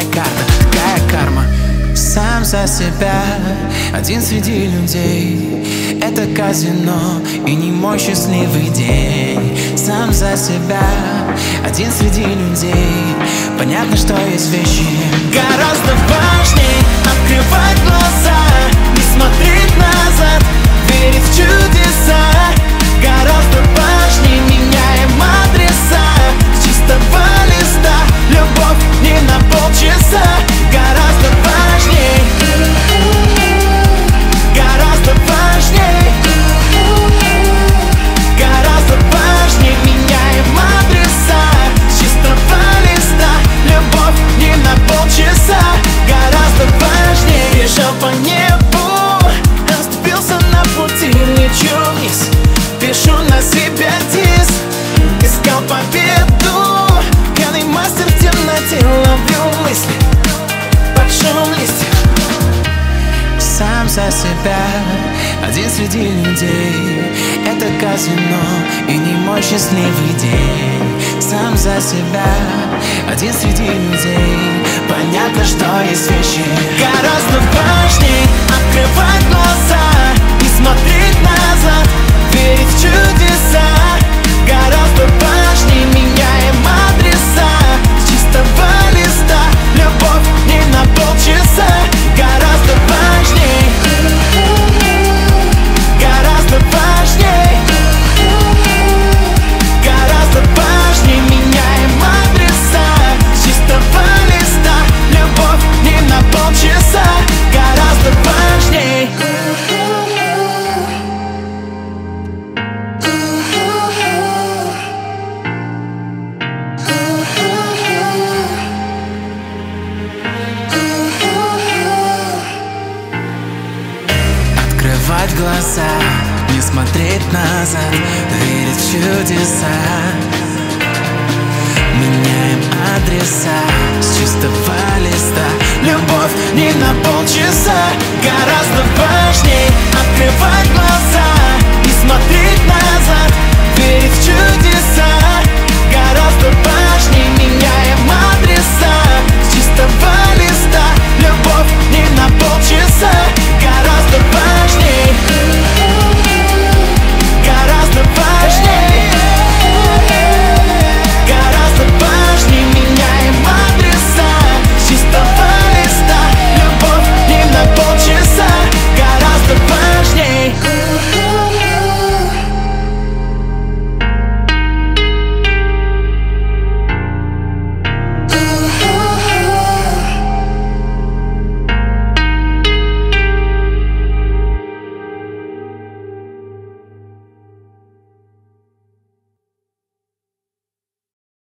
карта, какая карма. Сам за себя, один среди людей. Это казино и не мой счастливый день. Сам за себя, один среди людей. Понятно, что есть вещи гораздо важнее. Открывать глаза, не смотреть назад, верить в чудеса. Гораздо важнее, меняем адреса с чистого листа. Любовь не на полчаса. Гораздо важней, гораздо важней, гораздо важней, меняем адреса с чистого листа. Любовь не на полчаса. Гораздо важней. Бежал по небу, оступился на пути, лечу вниз, пишу на себя диск. Искал победу, пьяный мастер в темноте, ловлю мысли под шум листьев. Сам за себя, один среди людей. Это казино и не мой счастливый день. Сам за себя, один среди людей. Понятно, что есть вещи гораздо важней. Открывать глаза, не смотреть назад, верить в чудеса. Гораздо важней, меняем адреса с чистого листа. Любовь не на полчаса. Гораздо важней, гораздо важней, гораздо важней, меняем адреса с чистого листа. Любовь не на полчаса. Гораздо важней. Открывать глаза, не смотреть назад, верить в чудеса. Меняем адреса с чистого листа. Любовь не на полчаса. Гораздо важней. Открывать глаза.